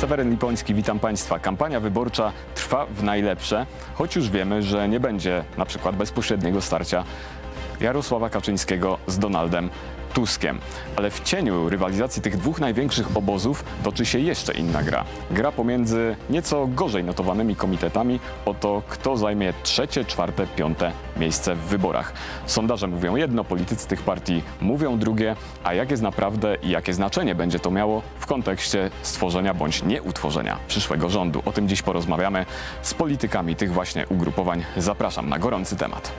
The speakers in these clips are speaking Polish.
Seweryn Lipoński, witam Państwa. Kampania wyborcza trwa w najlepsze, choć już wiemy, że nie będzie na przykład bezpośredniego starcia Jarosława Kaczyńskiego z Donaldem Tuskiem. Ale w cieniu rywalizacji tych dwóch największych obozów toczy się jeszcze inna gra. Gra pomiędzy nieco gorzej notowanymi komitetami o to, kto zajmie trzecie, czwarte, piąte miejsce w wyborach. Sondaże mówią jedno, politycy tych partii mówią drugie, a jak jest naprawdę i jakie znaczenie będzie to miało w kontekście stworzenia bądź nieutworzenia przyszłego rządu. O tym dziś porozmawiamy z politykami tych właśnie ugrupowań. Zapraszam na gorący temat.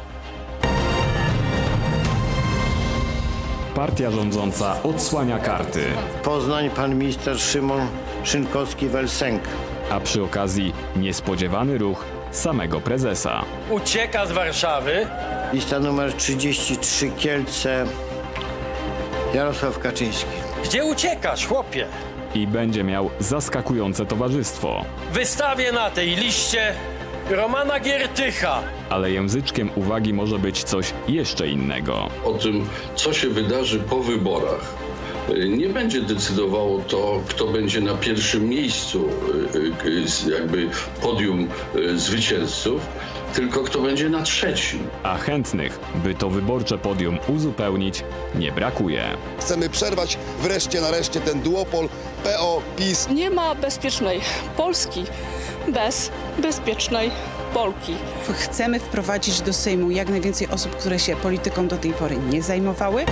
Partia rządząca odsłania karty. Poznań, pan minister Szymon Szynkowski-Welsenk. A przy okazji niespodziewany ruch samego prezesa. Ucieka z Warszawy. Lista numer 33, Kielce, Jarosław Kaczyński. Gdzie uciekasz, chłopie? I będzie miał zaskakujące towarzystwo. Wystawię na tej liście Romana Giertycha. Ale języczkiem uwagi może być coś jeszcze innego. O tym, co się wydarzy po wyborach, nie będzie decydowało to, kto będzie na pierwszym miejscu jakby podium zwycięzców, tylko kto będzie na trzecim. A chętnych, by to wyborcze podium uzupełnić, nie brakuje. Chcemy przerwać wreszcie, nareszcie ten duopol PO-PiS. Nie ma bezpiecznej Polski bez bezpiecznej Polki. Chcemy wprowadzić do Sejmu jak najwięcej osób, które się polityką do tej pory nie zajmowały.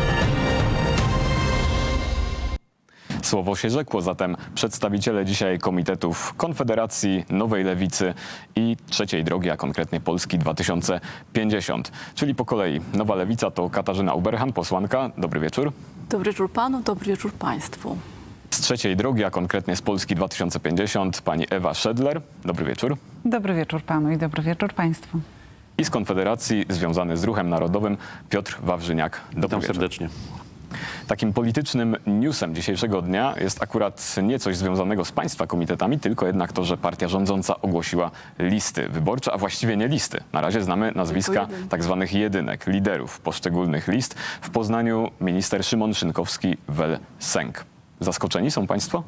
Słowo się rzekło, zatem przedstawiciele dzisiaj komitetów Konfederacji, Nowej Lewicy i Trzeciej Drogi, a konkretnie Polski 2050. Czyli po kolei Nowa Lewica to Katarzyna Uberhan, posłanka. Dobry wieczór. Dobry wieczór panu, dobry wieczór państwu. Z Trzeciej Drogi, a konkretnie z Polski 2050 pani Ewa Szedler. Dobry wieczór. Dobry wieczór panu i dobry wieczór państwu. I z Konfederacji związany z Ruchem Narodowym Piotr Wawrzyniak. Dobry wieczór. Serdecznie. Takim politycznym newsem dzisiejszego dnia jest akurat nie coś związanego z państwa komitetami, tylko jednak to, że partia rządząca ogłosiła listy wyborcze, a właściwie nie listy. Na razie znamy nazwiska tak zwanych jedynek, liderów poszczególnych list. W Poznaniu minister Szymon Szynkowski-Welsenk. Zaskoczeni są państwo?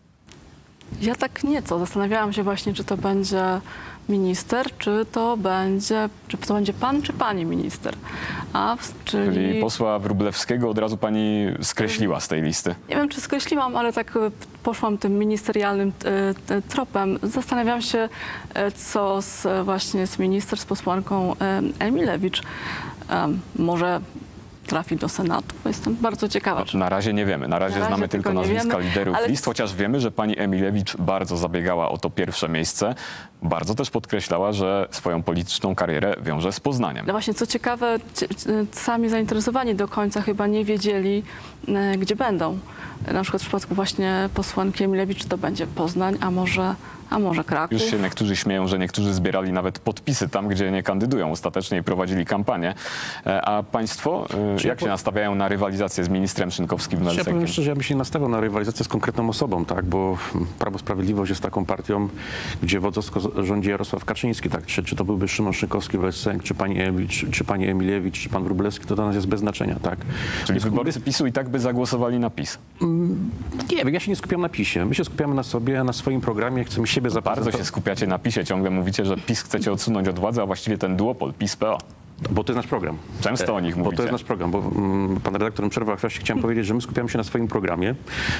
Ja tak nieco. Zastanawiałam się właśnie, czy to będzie minister, czy to będzie pan, czy pani minister. Czyli posła Wróblewskiego od razu pani skreśliła z tej listy. Nie wiem, czy skreśliłam, ale tak poszłam tym ministerialnym tropem. Zastanawiam się, co właśnie z minister, z posłanką Emilewicz. Może trafi do Senatu. Jestem bardzo ciekawa. Na razie nie wiemy. Na razie znamy tylko nazwiska liderów list, chociaż wiemy, że pani Emilewicz bardzo zabiegała o to pierwsze miejsce. Bardzo też podkreślała, że swoją polityczną karierę wiąże z Poznaniem. No właśnie, co ciekawe, sami zainteresowani do końca chyba nie wiedzieli, gdzie będą. Na przykład w przypadku właśnie posłanki Emilewicz to będzie Poznań, a może Kraków. Już się niektórzy śmieją, że niektórzy zbierali nawet podpisy tam, gdzie nie kandydują ostatecznie i prowadzili kampanię. A państwo jak się nastawiają na rywalizację z ministrem Szynkowskim-Welsenkiem? Ja powiem szczerze, ja bym się nie nastawiał na rywalizację z konkretną osobą, tak? Bo Prawo Sprawiedliwość jest taką partią, gdzie wodzowsko rządzi Jarosław Kaczyński. Tak? Czy to byłby Szymon Szynkowski-Welsenk, czy pani Emilewicz, czy pan Wróblewski, to dla nas jest bez znaczenia. Tak? Czyli wyborcy PiS-u i tak by zagłosowali na PiS? Nie wiem, ja się nie skupiam na PiS-ie. My się skupiamy na sobie, na swoim programie, chcemy siebie zaprezentować. Bardzo się skupiacie na PiS-ie. Ciągle mówicie, że PiS chcecie odsunąć od władzy, a właściwie ten duopol PiS-PO. Bo to jest nasz program. Często o nich mówicie. Bo to jest nasz program, bo pan redaktor mi przerwał, właśnie chciałem powiedzieć, że my skupiamy się na swoim programie.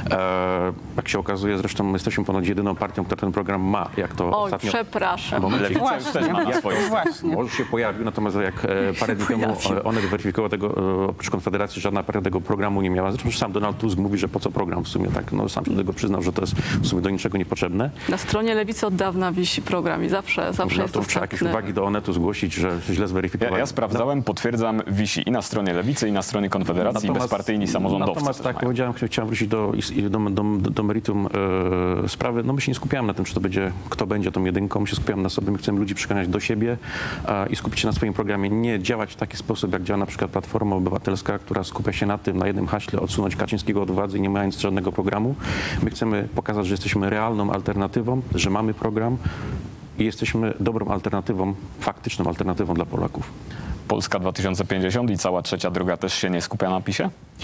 Jak się okazuje, zresztą jesteśmy ponoć jedyną partią, która ten program ma. Jak to ostatnio... przepraszam. Lewica już też ma na swoim. Może się pojawił, natomiast jak parę dni temu Onet weryfikował tego, oprócz Konfederacji żadna partia tego programu nie miała. Zresztą sam Donald Tusk mówi, że po co program w sumie, tak? No, sam się do tego przyznał, że to jest w sumie do niczego niepotrzebne. Na stronie Lewicy od dawna wisi program i zawsze jest to trzeba jakieś uwagi do Onetu zgłosić, że źle zweryfikowali. Ja sprawdzałem, potwierdzam, wisi i na stronie Lewicy, i na stronie Konfederacji, i bezpartyjni samorządowcy. Natomiast tak powiedziałem, chciałem wrócić do meritum sprawy. No my się nie skupiamy na tym, czy to będzie, kto będzie tą jedynką. My się skupiamy na sobie, my chcemy ludzi przekonać do siebie i skupić się na swoim programie. Nie działać w taki sposób, jak działa na przykład Platforma Obywatelska, która skupia się na tym, na jednym haśle odsunąć Kaczyńskiego od władzy, nie mając żadnego programu. My chcemy pokazać, że jesteśmy realną alternatywą, że mamy program i jesteśmy dobrą alternatywą, faktyczną alternatywą dla Polaków. Polska 2050 i cała Trzecia Droga też się nie skupia na PiS-ie?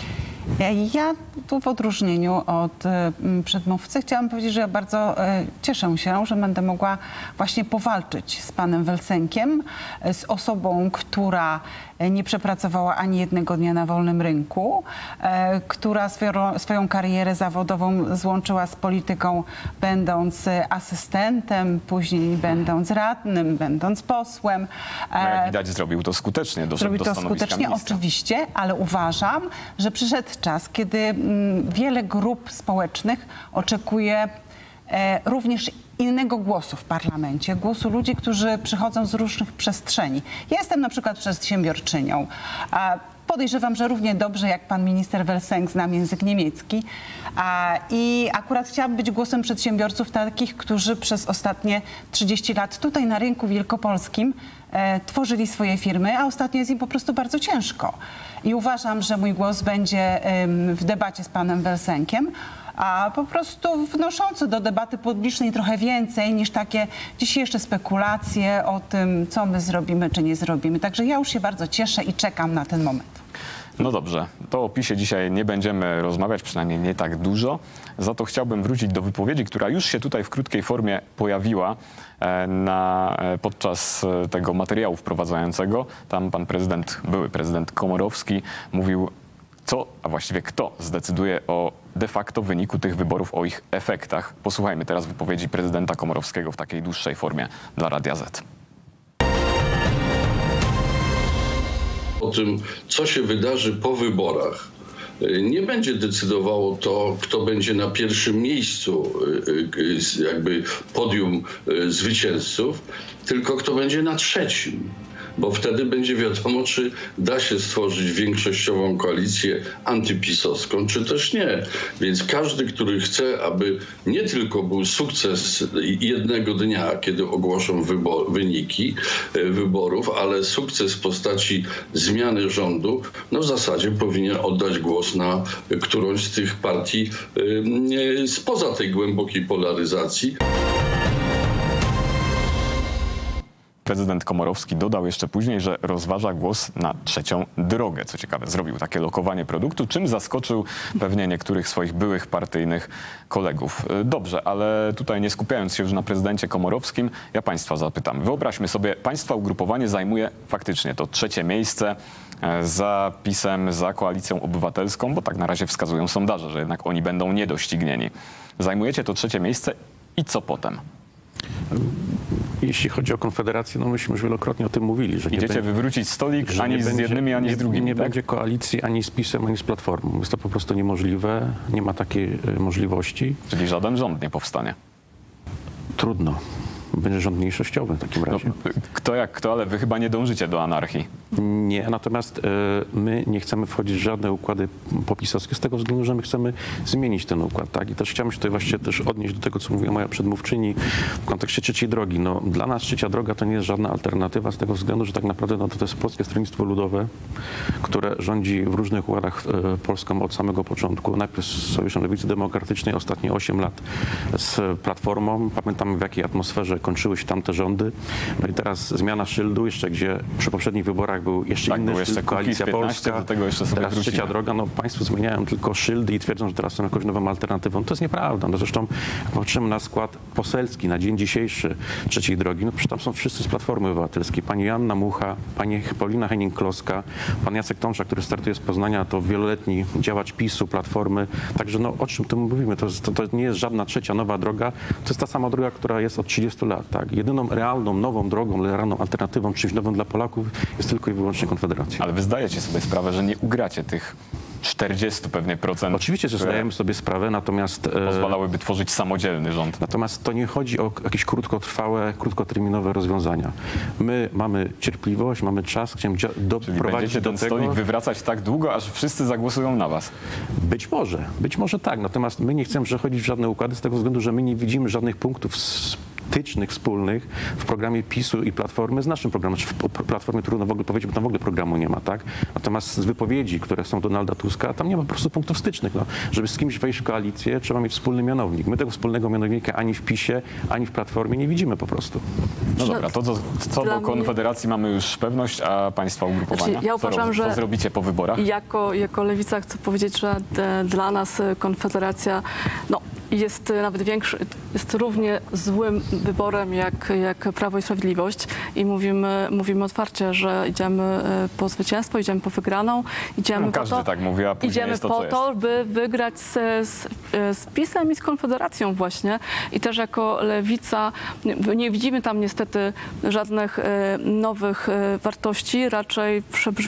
Ja tu w odróżnieniu od przedmówcy chciałam powiedzieć, że ja bardzo cieszę się, że będę mogła właśnie powalczyć z panem Welsenkiem, z osobą, która nie przepracowała ani jednego dnia na wolnym rynku, która swoją karierę zawodową złączyła z polityką, będąc asystentem, później będąc radnym, będąc posłem. No jak widać, zrobił to skutecznie, doszedł do stanowiska ministra. Oczywiście, ale uważam, że przyszedł czas, kiedy wiele grup społecznych oczekuje również innego głosu w parlamencie, głosu ludzi, którzy przychodzą z różnych przestrzeni. Ja jestem na przykład przedsiębiorczynią. Podejrzewam, że równie dobrze jak pan minister Welsenk znam język niemiecki i akurat chciałabym być głosem przedsiębiorców takich, którzy przez ostatnie 30 lat tutaj na rynku wielkopolskim tworzyli swoje firmy, a ostatnio jest im po prostu bardzo ciężko. I uważam, że mój głos będzie w debacie z panem Welsenkiem, a po prostu wnoszący do debaty publicznej trochę więcej niż takie dzisiejsze spekulacje o tym, co my zrobimy, czy nie zrobimy. Także ja już się bardzo cieszę i czekam na ten moment. No dobrze, to o PiS-ie dzisiaj nie będziemy rozmawiać, przynajmniej nie tak dużo. Za to chciałbym wrócić do wypowiedzi, która już się tutaj w krótkiej formie pojawiła podczas tego materiału wprowadzającego. Tam pan prezydent, były prezydent Komorowski mówił, co, a właściwie kto zdecyduje o de facto wyniku tych wyborów, o ich efektach. Posłuchajmy teraz wypowiedzi prezydenta Komorowskiego w takiej dłuższej formie dla Radia Z. O tym, co się wydarzy po wyborach, nie będzie decydowało to, kto będzie na pierwszym miejscu jakby podium zwycięzców, tylko kto będzie na trzecim. Bo wtedy będzie wiadomo, czy da się stworzyć większościową koalicję antypisowską, czy też nie. Więc każdy, który chce, aby nie tylko był sukces jednego dnia, kiedy ogłoszą wyniki wyborów, ale sukces w postaci zmiany rządu, no w zasadzie powinien oddać głos na którąś z tych partii spoza tej głębokiej polaryzacji. Prezydent Komorowski dodał jeszcze później, że rozważa głos na trzecią drogę. Co ciekawe, zrobił takie lokowanie produktu, czym zaskoczył pewnie niektórych swoich byłych partyjnych kolegów. Dobrze, ale tutaj nie skupiając się już na prezydencie Komorowskim, ja państwa zapytam. Wyobraźmy sobie, państwa ugrupowanie zajmuje faktycznie to trzecie miejsce za PiS-em, za Koalicją Obywatelską, bo tak na razie wskazują sondaże, że jednak oni będą niedoścignieni. Zajmujecie to trzecie miejsce i co potem? Jeśli chodzi o Konfederację, no myśmy już wielokrotnie o tym mówili, że idziecie wywrócić stolik ani z jednymi, ani z drugimi. Nie będzie koalicji ani z PiS-em, ani z Platformą. Jest to po prostu niemożliwe, nie ma takiej możliwości. Czyli żaden rząd nie powstanie. Trudno. Będzie rząd mniejszościowy w takim razie. No, kto jak kto, ale wy chyba nie dążycie do anarchii. Nie, natomiast my nie chcemy wchodzić w żadne układy popisowskie z tego względu, że my chcemy zmienić ten układ. Tak? I też chciałem się tutaj właśnie też odnieść do tego, co mówiła moja przedmówczyni w kontekście trzeciej drogi. No, dla nas trzecia droga to nie jest żadna alternatywa z tego względu, że tak naprawdę no, to jest Polskie Stronnictwo Ludowe, które rządzi w różnych układach Polską od samego początku. Najpierw z Sojuszem Lewicy Demokratycznej, ostatnie 8 lat z Platformą. Pamiętamy, w jakiej atmosferze kończyły się tamte rządy. No i teraz zmiana szyldu, jeszcze gdzie przy poprzednich wyborach był jeszcze inny szyld, Koalicja Polska, do tego jeszcze sobie teraz trzecia droga. No państwo zmieniają tylko szyldy i twierdzą, że teraz są jakąś nową alternatywą. To jest nieprawda. No zresztą jak patrzymy na skład poselski na dzień dzisiejszy trzeciej drogi, no przecież tam są wszyscy z Platformy Obywatelskiej. Pani Joanna Mucha, pani Paulina Henning-Kloska, pan Jacek Tomczak, który startuje z Poznania, to wieloletni działacz PiS-u, Platformy. Także no o czym tu mówimy? To nie jest żadna trzecia nowa droga. To jest ta sama droga, która jest od 30 lat. Tak? Jedyną realną, nową drogą, realną alternatywą, czymś nowym dla Polaków jest tylko i wyłącznie Konfederacja. Ale wy zdajecie sobie sprawę, że nie ugracie tych 40 pewnie procent. Oczywiście, że zdajemy sobie sprawę, natomiast pozwalałyby tworzyć samodzielny rząd. Natomiast to nie chodzi o jakieś krótkotrwałe, krótkoterminowe rozwiązania. My mamy cierpliwość, mamy czas, chcemy doprowadzić do ten stolik wywracać tak długo, aż wszyscy zagłosują na was. Być może tak. Natomiast my nie chcemy przechodzić w żadne układy z tego względu, że my nie widzimy żadnych punktów wytycznych wspólnych w programie PiS-u i Platformy z naszym programem. Znaczy w Platformie trudno w ogóle powiedzieć, bo tam w ogóle programu nie ma, tak? Natomiast z wypowiedzi, które są Donalda Tuska, tam nie ma po prostu punktów stycznych. No. Żeby z kimś wejść w koalicję, trzeba mieć wspólny mianownik. My tego wspólnego mianownika ani w PiS-ie, ani w Platformie nie widzimy po prostu. No dobra, to co do Konfederacji mamy już pewność, a państwa ugrupowania? Znaczy, ja uważam, co zrobicie po wyborach? Jako Lewica chcę powiedzieć, że dla nas Konfederacja jest nawet większy, jest równie złym wyborem jak Prawo i Sprawiedliwość i mówimy otwarcie, że idziemy po zwycięstwo, idziemy po wygraną, idziemy każdy tak mówi, a później idziemy jest to, po co to, jest. by wygrać z PiS-em i z Konfederacją właśnie. I też jako Lewica nie widzimy tam niestety żadnych nowych wartości, raczej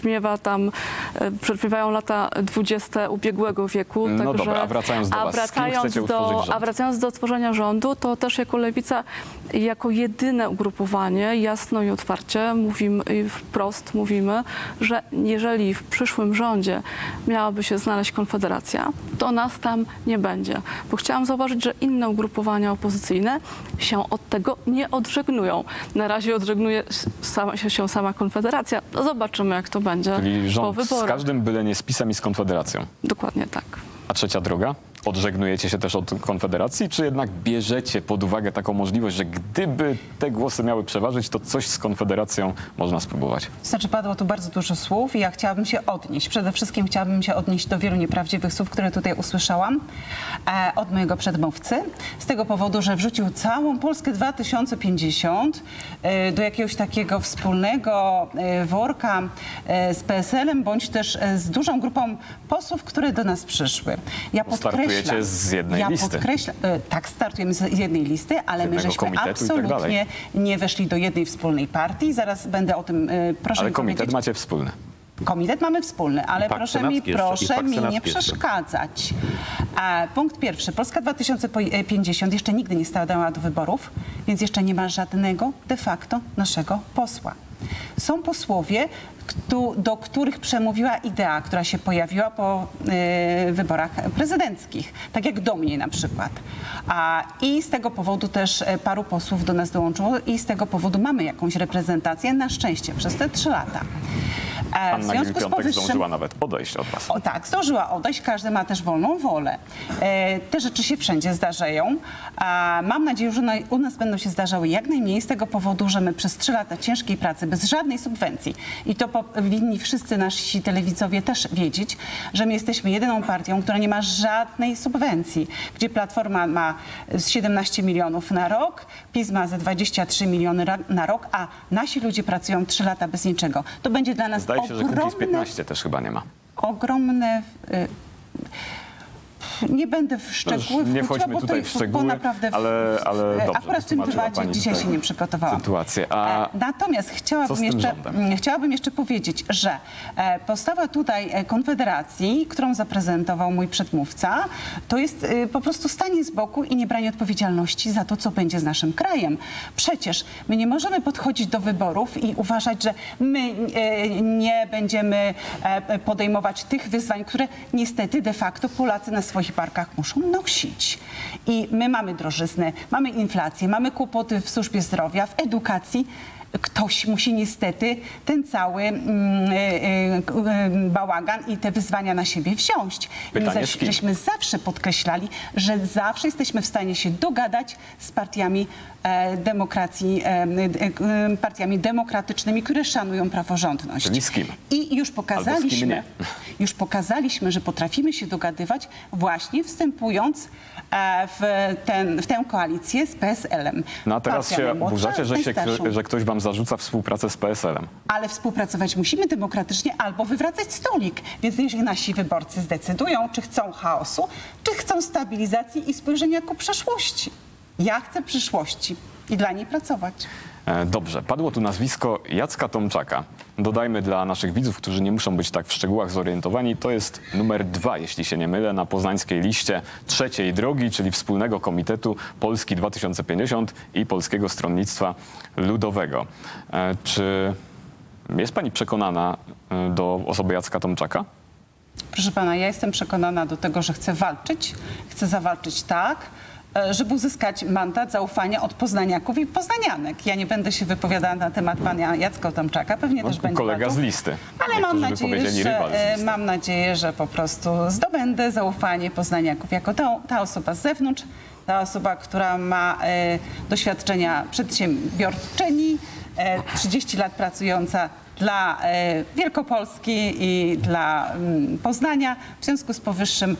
przebrzmiewają lata 20 ubiegłego wieku. No dobra, a wracając do was, z kim chcecie utworzyć rząd? A wracając do tworzenia rządu, to też jako Lewica, jako jedyne ugrupowanie, jasno i otwarcie mówimy, i wprost mówimy, że jeżeli w przyszłym rządzie miałaby się znaleźć Konfederacja, to nas tam nie będzie. Bo chciałam zauważyć, że inne ugrupowania opozycyjne się od tego nie odżegnują. Na razie odżegnuje się sama Konfederacja. Zobaczymy, jak to będzie Czyli po rząd wyborach. z każdym, byle nie z PiS-em i z Konfederacją. Dokładnie tak. A trzecia droga? Odżegnujecie się też od Konfederacji, czy jednak bierzecie pod uwagę taką możliwość, że gdyby te głosy miały przeważyć, to coś z Konfederacją można spróbować? Znaczy, padło tu bardzo dużo słów i ja chciałabym się odnieść. Przede wszystkim chciałabym się odnieść do wielu nieprawdziwych słów, które tutaj usłyszałam od mojego przedmówcy. Z tego powodu, że wrzucił całą Polskę 2050 do jakiegoś takiego wspólnego worka z PSL-em, bądź też z dużą grupą posłów, które do nas przyszły. Ja Startujecie z jednej listy. Tak, startujemy z jednej listy, ale my żeśmy absolutnie nie weszli do jednej wspólnej partii. Zaraz będę o tym, proszę ale mi komitet powiedzieć. macie wspólny. Komitet mamy wspólny, ale proszę mi nie przeszkadzać. Punkt pierwszy. Polska 2050 jeszcze nigdy nie stanęła do wyborów, więc jeszcze nie ma żadnego de facto naszego posła. Są posłowie, do których przemówiła idea, która się pojawiła po wyborach prezydenckich, tak jak do mnie na przykład. I z tego powodu też paru posłów do nas dołączyło i z tego powodu mamy jakąś reprezentację, na szczęście, przez te 3 lata. Anna Gill-Piątek zdążyła nawet odejść od was. Tak, zdążyła odejść, każdy ma też wolną wolę. Te rzeczy się wszędzie zdarzają. Mam nadzieję, że u nas będą się zdarzały jak najmniej z tego powodu, że my przez 3 lata ciężkiej pracy, bez żadnej subwencji, i to powinni wszyscy nasi telewidzowie też wiedzieć, że my jesteśmy jedyną partią, która nie ma żadnej subwencji, gdzie Platforma ma 17 milionów na rok, PiS ma ze 23 miliony na rok, a nasi ludzie pracują 3 lata bez niczego. To będzie dla nas Zdaje się, że Kukiz 15 też chyba nie ma. Ogromne... Nie będę w szczegóły nie wchodźmy tutaj w szczegóły, bo naprawdę ale dobrze, akurat w tym temacie dzisiaj się nie przygotowałam. Sytuację. Natomiast chciałabym jeszcze powiedzieć, że postawa tutaj Konfederacji, którą zaprezentował mój przedmówca, to jest po prostu stanie z boku i nie branie odpowiedzialności za to, co będzie z naszym krajem. Przecież my nie możemy podchodzić do wyborów i uważać, że my nie będziemy podejmować tych wyzwań, które niestety de facto Polacy na swoich barkach muszą nosić. I my mamy drożyznę, mamy inflację, mamy kłopoty w służbie zdrowia, w edukacji. Ktoś musi niestety ten cały bałagan i te wyzwania na siebie wziąć. Żeśmy zawsze podkreślali, że zawsze jesteśmy w stanie się dogadać z partiami partiami demokratycznymi, które szanują praworządność. Czyli z kim? I już pokazaliśmy, że potrafimy się dogadywać właśnie wstępując w tę koalicję z PSL-em. No a teraz się oburzacie, że ktoś wam zarzuca współpracę z PSL-em. Ale współpracować musimy demokratycznie albo wywracać stolik. Więc niech nasi wyborcy zdecydują, czy chcą chaosu, czy chcą stabilizacji i spojrzenia ku przeszłości. Ja chcę przyszłości i dla niej pracować. Dobrze, padło tu nazwisko Jacka Tomczaka. Dodajmy dla naszych widzów, którzy nie muszą być tak w szczegółach zorientowani, to jest numer 2, jeśli się nie mylę, na poznańskiej liście trzeciej drogi, czyli wspólnego komitetu Polski 2050 i Polskiego Stronnictwa Ludowego. Czy jest pani przekonana do osoby Jacka Tomczaka? Proszę pana, ja jestem przekonana do tego, że chcę walczyć. Chcę zawalczyć tak, żeby uzyskać mandat zaufania od poznaniaków i poznanianek. Ja nie będę się wypowiadała na temat pana Jacka Tomczaka, pewnie też będzie kolega z listy. Ale mam nadzieję, że po prostu zdobędę zaufanie poznaniaków jako ta osoba z zewnątrz, ta osoba, która ma doświadczenia przedsiębiorczyni, 30 lat pracująca dla Wielkopolski i dla Poznania. W związku z powyższym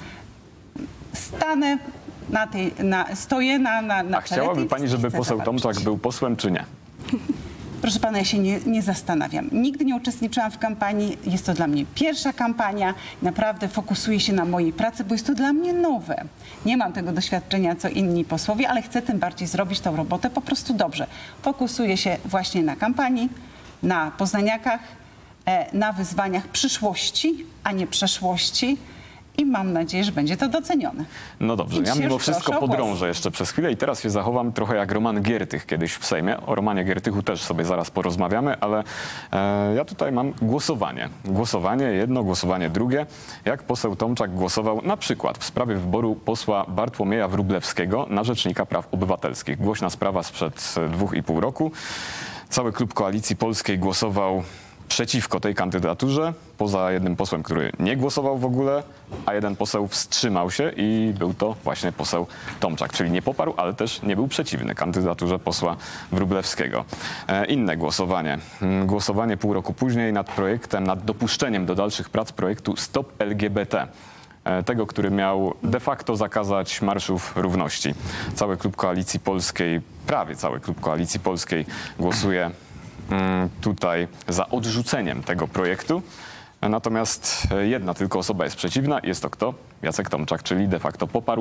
stoję na A chciałaby pani, żeby poseł Tomczak był posłem, czy nie? Proszę pana, ja się nie zastanawiam. Nigdy nie uczestniczyłam w kampanii. Jest to dla mnie pierwsza kampania. Naprawdę fokusuję się na mojej pracy, bo jest to dla mnie nowe. Nie mam tego doświadczenia, co inni posłowie, ale chcę tym bardziej zrobić tę robotę po prostu dobrze. Fokusuję się właśnie na kampanii, na poznaniakach, na wyzwaniach przyszłości, a nie przeszłości. I mam nadzieję, że będzie to docenione. No dobrze, ja mimo wszystko podrążę jeszcze przez chwilę i teraz się zachowam trochę jak Roman Giertych kiedyś w Sejmie. O Romanie Giertychu też sobie zaraz porozmawiamy, ale ja tutaj mam głosowanie. Głosowanie jedno, głosowanie drugie. Jak poseł Tomczak głosował na przykład w sprawie wyboru posła Bartłomieja Wróblewskiego na Rzecznika Praw Obywatelskich. Głośna sprawa sprzed 2,5 roku. Cały klub Koalicji Polskiej głosował przeciwko tej kandydaturze, poza jednym posłem, który nie głosował w ogóle, a jeden poseł wstrzymał się i był to właśnie poseł Tomczak, czyli nie poparł, ale też nie był przeciwny kandydaturze posła Wróblewskiego. Inne głosowanie. Głosowanie pół roku później nad projektem, nad dopuszczeniem do dalszych prac projektu Stop LGBT. Tego, który miał de facto zakazać marszów równości. Cały klub Koalicji Polskiej, prawie cały klub Koalicji Polskiej głosuje tutaj za odrzuceniem tego projektu. Natomiast jedna tylko osoba jest przeciwna. Jest to kto? Jacek Tomczak, czyli de facto poparł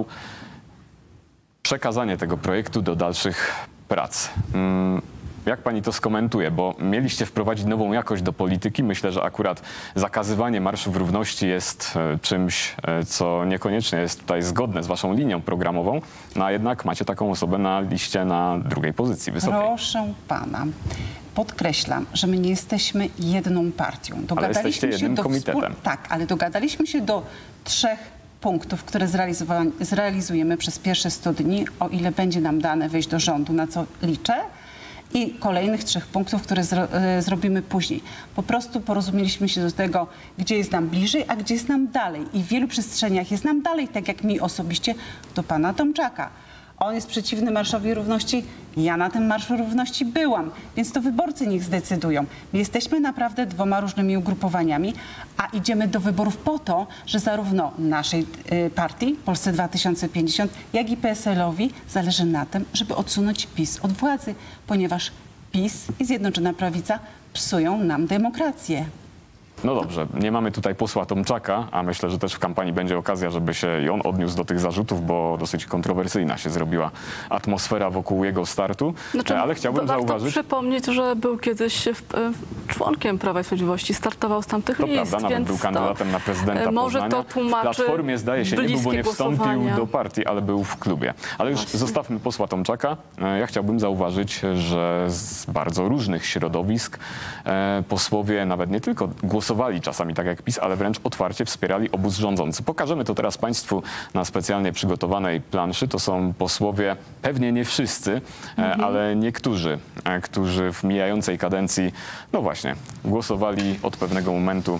przekazanie tego projektu do dalszych prac. Jak pani to skomentuje? Bo mieliście wprowadzić nową jakość do polityki. Myślę, że akurat zakazywanie marszów równości jest czymś, co niekoniecznie jest tutaj zgodne z waszą linią programową, no a jednak macie taką osobę na liście na drugiej pozycji wysokiej. Proszę pana, podkreślam, że my nie jesteśmy jedną partią. Ale jesteście jednym komitetem. Tak, ale dogadaliśmy się do 3 punktów, które zrealizujemy przez pierwsze 100 dni, o ile będzie nam dane wejść do rządu, na co liczę. I kolejnych 3 punktów, które zrobimy później. Po prostu porozumieliśmy się do tego, gdzie jest nam bliżej, a gdzie jest nam dalej. I w wielu przestrzeniach jest nam dalej, tak jak mi osobiście, do pana Tomczaka. On jest przeciwny Marszowi Równości, ja na tym Marszu Równości byłam, więc to wyborcy niech zdecydują. My jesteśmy naprawdę 2 różnymi ugrupowaniami, a idziemy do wyborów po to, że zarówno naszej partii, Polsce 2050, jak i PSL-owi zależy na tym, żeby odsunąć PiS od władzy, ponieważ PiS i Zjednoczona Prawica psują nam demokrację. No dobrze, nie mamy tutaj posła Tomczaka, a myślę, że też w kampanii będzie okazja, żeby się i on odniósł do tych zarzutów, bo dosyć kontrowersyjna się zrobiła atmosfera wokół jego startu. Ale chciałbym zauważyć... przypomnieć, że był kiedyś członkiem Prawa i Sprawiedliwości, startował z tamtych list. To prawda, nawet był kandydatem na prezydenta może Poznania. to tłumaczy w Platformie zdaje się nie był, bo nie wstąpił do partii, ale był w klubie. Ale już zostawmy posła Tomczaka. Ja chciałbym zauważyć, że z bardzo różnych środowisk posłowie nawet nie tylko głosowali czasami tak jak PiS, ale wręcz otwarcie wspierali obóz rządzący. Pokażemy to teraz państwu na specjalnie przygotowanej planszy. To są posłowie, pewnie nie wszyscy, ale niektórzy, którzy w mijającej kadencji, no właśnie, głosowali od pewnego momentu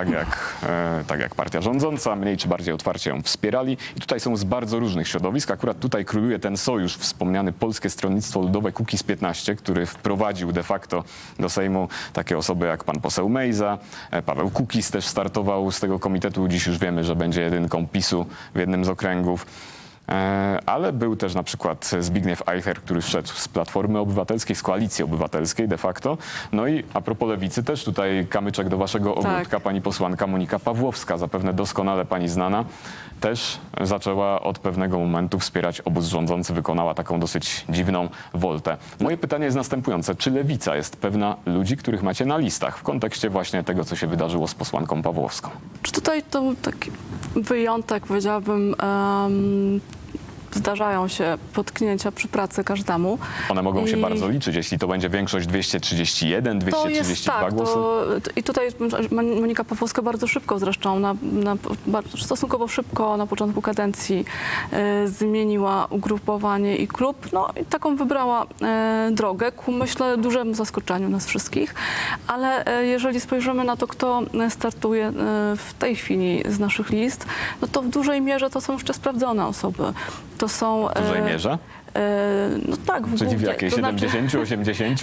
tak jak partia rządząca, mniej czy bardziej otwarcie ją wspierali. I tutaj są z bardzo różnych środowisk. Akurat tutaj króluje ten sojusz wspomniany Polskie Stronnictwo Ludowe Kukiz 15, który wprowadził de facto do Sejmu takie osoby jak pan poseł Mejza, Paweł Kukiz też startował z tego komitetu. Dziś już wiemy, że będzie jedynką PiS-u w jednym z okręgów. Ale był też na przykład Zbigniew Eicher, który wszedł z Platformy Obywatelskiej, z Koalicji Obywatelskiej de facto. No i a propos Lewicy, też tutaj kamyczek do waszego ogródka, pani posłanka Monika Pawłowska, zapewne doskonale pani znana, też zaczęła od pewnego momentu wspierać obóz rządzący, wykonała taką dosyć dziwną woltę. Moje pytanie jest następujące. Czy Lewica jest pewna ludzi, których macie na listach w kontekście właśnie tego, co się wydarzyło z posłanką Pawłowską? Czy tutaj to był taki wyjątek, powiedziałabym, zdarzają się potknięcia przy pracy każdemu. One mogą się bardzo liczyć, jeśli to będzie większość 231, 232 głosy. I tutaj Monika Pawłowska bardzo szybko zresztą, stosunkowo szybko na początku kadencji zmieniła ugrupowanie i klub. No i taką wybrała drogę ku, myślę, dużemu zaskoczeniu nas wszystkich. Ale jeżeli spojrzymy na to, kto startuje w tej chwili z naszych list, no to w dużej mierze to są jeszcze sprawdzone osoby. To są... W dużej mierze? No tak, w Czyli w jakiej? 70, 80,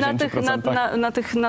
90%?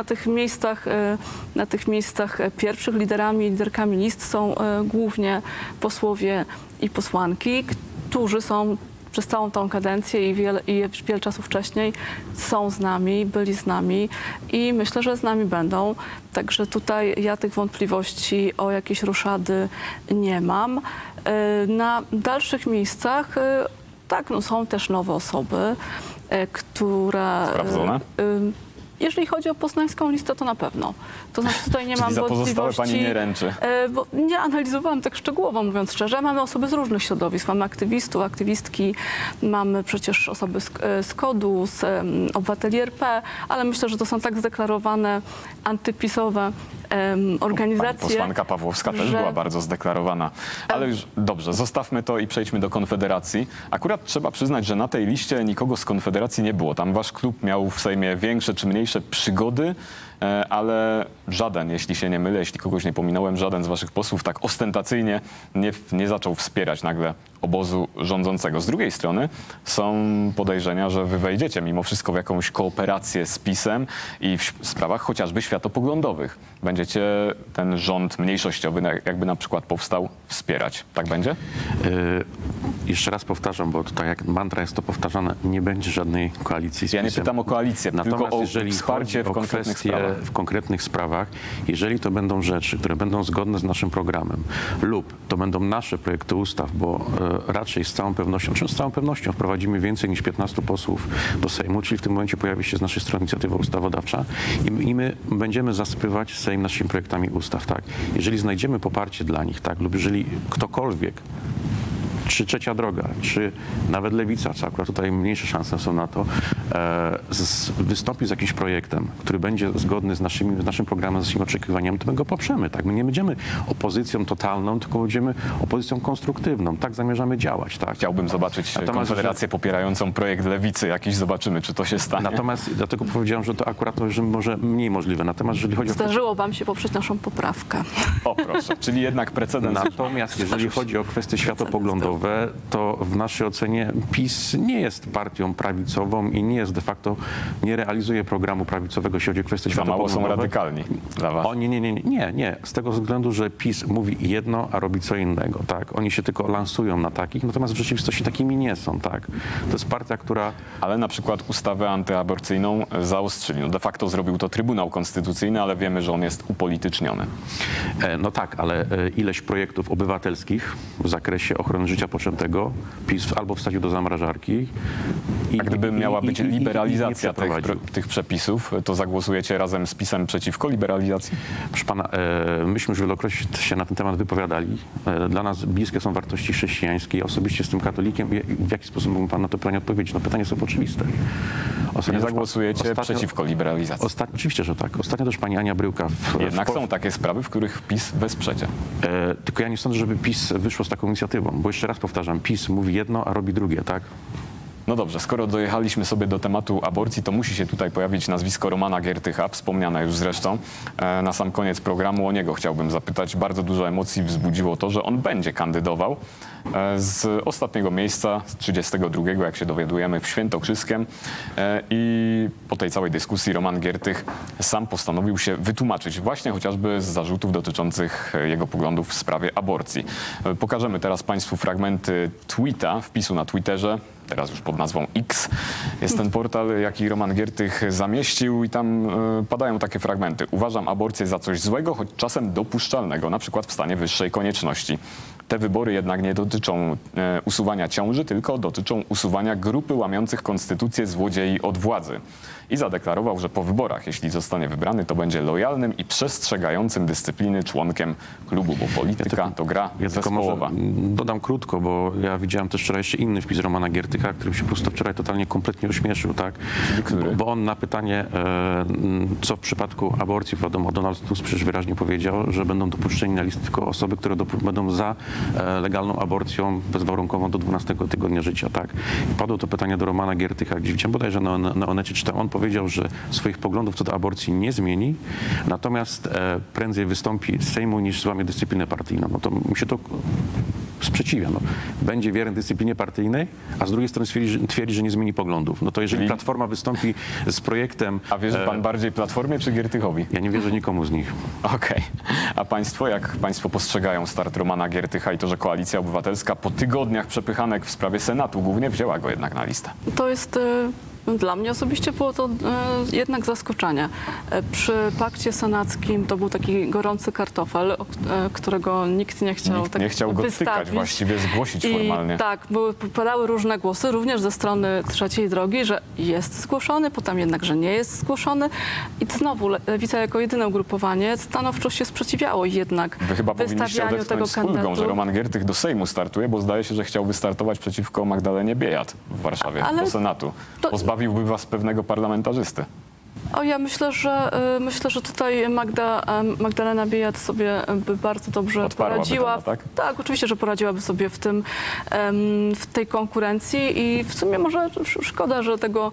Na tych miejscach pierwszych liderkami list są głównie posłowie i posłanki, którzy są przez całą tą kadencję i wiele czasu wcześniej są z nami, byli z nami i myślę, że z nami będą. Także tutaj ja tych wątpliwości o jakieś roszady nie mam. Na dalszych miejscach tak, no są też nowe osoby, które... Sprawdzone? Jeżeli chodzi o poznańską listę, to na pewno. To znaczy tutaj nie mam za pozostałe wątpliwości. pani nie ręczy? Bo nie analizowałam tak szczegółowo, mówiąc szczerze. Mamy osoby z różnych środowisk. Mamy aktywistów, aktywistki, mamy przecież osoby z KOD-u, z Obywateli RP, ale myślę, że to są tak zdeklarowane antypisowe organizacje. Pani posłanka Pawłowska też była bardzo zdeklarowana. Ale już dobrze, zostawmy to i przejdźmy do Konfederacji. Akurat trzeba przyznać, że na tej liście nikogo z Konfederacji nie było. Tam wasz klub miał w Sejmie większe czy mniejsze przygody, ale żaden, jeśli się nie mylę, jeśli kogoś nie pominąłem, żaden z waszych posłów tak ostentacyjnie nie zaczął wspierać nagle obozu rządzącego. Z drugiej strony są podejrzenia, że wy wejdziecie mimo wszystko w jakąś kooperację z PiS-em i w sprawach chociażby światopoglądowych. Będziecie ten rząd mniejszościowy, jakby na przykład powstał, wspierać. Tak będzie? Jeszcze raz powtarzam, bo tutaj jak mantra jest to powtarzane, nie będzie żadnej koalicji z PiS-em. Ja nie pytam o koalicję, Natomiast tylko o jeżeli wsparcie w konkretnych sprawach. W konkretnych sprawach, jeżeli to będą rzeczy, które będą zgodne z naszym programem lub to będą nasze projekty ustaw, bo raczej z całą pewnością wprowadzimy więcej niż 15 posłów do Sejmu, czyli w tym momencie pojawi się z naszej strony inicjatywa ustawodawcza i my będziemy zasypywać Sejm naszymi projektami ustaw, tak? Jeżeli znajdziemy poparcie dla nich, tak? Lub jeżeli ktokolwiek, czy Trzecia Droga, czy nawet Lewica, co akurat tutaj mniejsze szanse są na to, wystąpi z jakimś projektem, który będzie zgodny z naszym programem, z naszymi oczekiwaniami, to my go poprzemy. Tak? My nie będziemy opozycją totalną, tylko będziemy opozycją konstruktywną. Tak zamierzamy działać. Tak? Chciałbym zobaczyć Konfederację popierającą projekt Lewicy jakiś. Zobaczymy, czy to się stanie. Natomiast dlatego powiedziałem, że to akurat to już może mniej możliwe. Natomiast jeżeli chodzi Zdarzyło wam się poprzeć naszą poprawkę. O proszę, czyli jednak precedens. Natomiast jeżeli chodzi o kwestie światopoglądowe, to w naszej ocenie PiS nie jest partią prawicową i nie jest de facto, nie realizuje programu prawicowego, jeśli chodzi o kwestie światopoglądowe. Za mało są radykalni dla was. Nie. Z tego względu, że PiS mówi jedno, a robi co innego. Tak? Oni się tylko lansują na takich, natomiast w rzeczywistości takimi nie są. Tak? To jest partia, która... Ale na przykład ustawę antyaborcyjną zaostrzyli. No de facto zrobił to Trybunał Konstytucyjny, ale wiemy, że on jest upolityczniony. No tak, ale ileś projektów obywatelskich w zakresie ochrony życia poczętego PiS albo wsadził do zamrażarki. A gdyby miała być liberalizacja tych przepisów, to zagłosujecie razem z PiS-em przeciwko liberalizacji? Proszę pana, myśmy już wielokrotnie się na ten temat wypowiadali. Dla nas bliskie są wartości chrześcijańskie. Ja osobiście jestem katolikiem. W jaki sposób mógł pan na to pytanie odpowiedzieć? No pytanie jest oczywiste. Nie zagłosujecie przeciwko liberalizacji? Oczywiście, że tak. Ostatnio też pani Ania Bryłka... Jednak są takie sprawy, w których PiS wesprzecie. Tylko ja nie sądzę, żeby PiS wyszło z taką inicjatywą, bo jeszcze raz powtarzam, PiS mówi jedno, a robi drugie, tak? No dobrze, skoro dojechaliśmy sobie do tematu aborcji, to musi się tutaj pojawić nazwisko Romana Giertycha, wspomniane już zresztą. Na sam koniec programu o niego chciałbym zapytać. Bardzo dużo emocji wzbudziło to, że on będzie kandydował z ostatniego miejsca, z 32, jak się dowiadujemy, w Świętokrzyskiem. I po tej całej dyskusji Roman Giertych sam postanowił się wytłumaczyć właśnie chociażby z zarzutów dotyczących jego poglądów w sprawie aborcji. Pokażemy teraz państwu fragmenty tweeta, wpisu na Twitterze, teraz już pod nazwą X. Jest ten portal, jaki Roman Giertych zamieścił i tam padają takie fragmenty. Uważam aborcję za coś złego, choć czasem dopuszczalnego, na przykład w stanie wyższej konieczności. Te wybory jednak nie dotyczą usuwania ciąży, tylko dotyczą usuwania grupy łamiących konstytucję złodziei od władzy. I zadeklarował, że po wyborach, jeśli zostanie wybrany, to będzie lojalnym i przestrzegającym dyscypliny członkiem klubu, bo polityka to gra zespołowa. Dodam krótko, bo ja widziałem też wczoraj jeszcze inny wpis Romana Giertycha, który się po prostu wczoraj totalnie kompletnie ośmieszył, tak? Bo on na pytanie, co w przypadku aborcji, wiadomo, Donald Tusk przecież wyraźnie powiedział, że będą dopuszczeni na listę tylko osoby, które będą za legalną aborcją bezwarunkową do 12 tygodnia życia, tak? I padło to pytanie do Romana Giertycha, gdzie widziałem bodajże na Onecie, czy tam on powiedział, że swoich poglądów co do aborcji nie zmieni, natomiast prędzej wystąpi z Sejmu niż złamie dyscyplinę partyjną. No to mu się to sprzeciwia. No. Będzie wierny dyscyplinie partyjnej, a z drugiej strony twierdzi, że nie zmieni poglądów. No to jeżeli Platforma wystąpi z projektem... A wierzy pan bardziej Platformie czy Giertychowi? Ja nie wierzę nikomu z nich. Okej. A państwo, jak państwo postrzegają start Romana Giertycha i to, że Koalicja Obywatelska po tygodniach przepychanek w sprawie Senatu głównie wzięła go jednak na listę? To jest... Dla mnie osobiście było to jednak zaskoczenie. Przy pakcie senackim to był taki gorący kartofel, którego nikt nie chciał Nikt nie chciał go tykać, właściwie zgłosić formalnie. Tak, padały różne głosy, również ze strony Trzeciej Drogi, że jest zgłoszony, potem jednak, że nie jest zgłoszony. I znowu Lewica jako jedyne ugrupowanie stanowczo się sprzeciwiało jednak Wy chyba powinniście odetchnąć z ulgą, że Roman Giertych do Sejmu startuje, bo zdaje się, że chciał wystartować przeciwko Magdalenie Biejat w Warszawie, do Senatu. Pozbawiłby was pewnego parlamentarzysty. O, ja myślę, że tutaj Magdalena Biejat sobie by bardzo dobrze poradziła. Tak, oczywiście, że poradziłaby sobie w tej konkurencji i w sumie może szkoda, że tego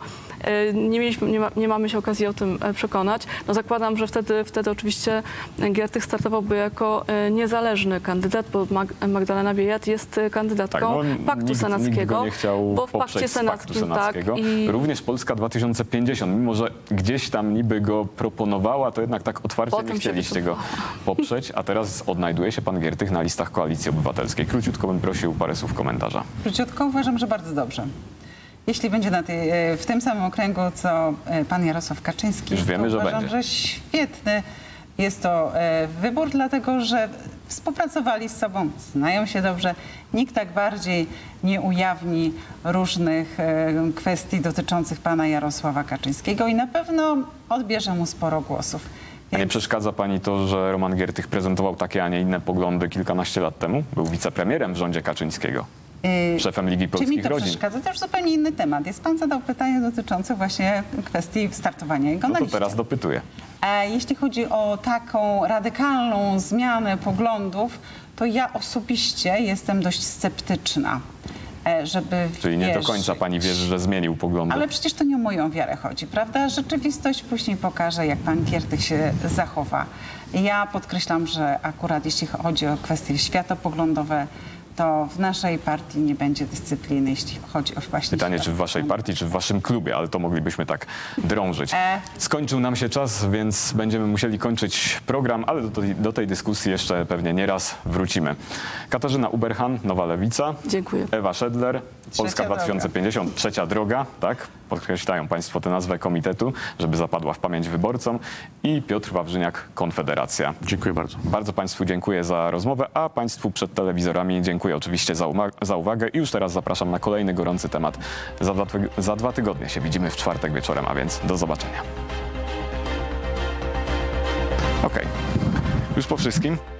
nie mamy się okazji o tym przekonać. No zakładam, że wtedy oczywiście Giertych startowałby jako niezależny kandydat, bo Magdalena Biejat jest kandydatką Paktu Senackiego. Nie chciał bo w Pakcie Senackim, tak. Również Polska 2050, mimo że gdzieś tam niby go proponowała, to jednak tak otwarcie nie chcieliście go poprzeć, a teraz odnajduje się pan Giertych na listach Koalicji Obywatelskiej. Króciutko bym prosił parę słów komentarza. Króciutko uważam, że bardzo dobrze. Jeśli będzie w tym samym okręgu, co pan Jarosław Kaczyński, już wiemy, że uważam, będzie. że świetny jest to wybór, dlatego że współpracowali z sobą, znają się dobrze. Nikt tak bardziej nie ujawni różnych kwestii dotyczących pana Jarosława Kaczyńskiego i na pewno odbierze mu sporo głosów. A nie przeszkadza pani to, że Roman Giertych prezentował takie, a nie inne poglądy kilkanaście lat temu? Był wicepremierem w rządzie Kaczyńskiego. Szefem Ligi Polskich Rodzin. Czy mi to przeszkadza? To już zupełnie inny temat. Jest pan zadał pytanie dotyczące właśnie kwestii startowania jego na liście. To teraz dopytuję. Jeśli chodzi o taką radykalną zmianę poglądów, to ja osobiście jestem dość sceptyczna, żeby Czyli nie do końca pani wierzy, że zmienił poglądy. Ale przecież to nie o moją wiarę chodzi, prawda? Rzeczywistość później pokaże, jak pan Giertych się zachowa. Ja podkreślam, że akurat jeśli chodzi o kwestie światopoglądowe, to w naszej partii nie będzie dyscypliny, jeśli chodzi o właśnie... Pytanie, czy w waszej partii, czy w waszym klubie, ale to moglibyśmy tak drążyć. Skończył nam się czas, więc będziemy musieli kończyć program, ale do tej dyskusji jeszcze pewnie nieraz wrócimy. Katarzyna Uberhan, Nowa Lewica. Dziękuję. Ewa Szedler, Polska 2050, Trzecia Droga, tak? Podkreślają państwo tę nazwę komitetu, żeby zapadła w pamięć wyborcom. I Piotr Wawrzyniak, Konfederacja. Dziękuję bardzo. Bardzo państwu dziękuję za rozmowę, a państwu przed telewizorami dziękuję oczywiście za uwagę i już teraz zapraszam na kolejny gorący temat. Za 2 tygodnie się widzimy w czwartek wieczorem, a więc do zobaczenia. Okej. Już po wszystkim.